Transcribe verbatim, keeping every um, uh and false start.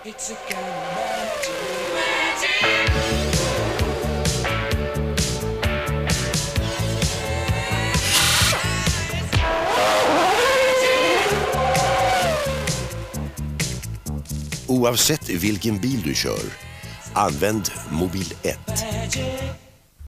It's a kind of magic. Oavsett vilken bil du kör, använd mobil ett.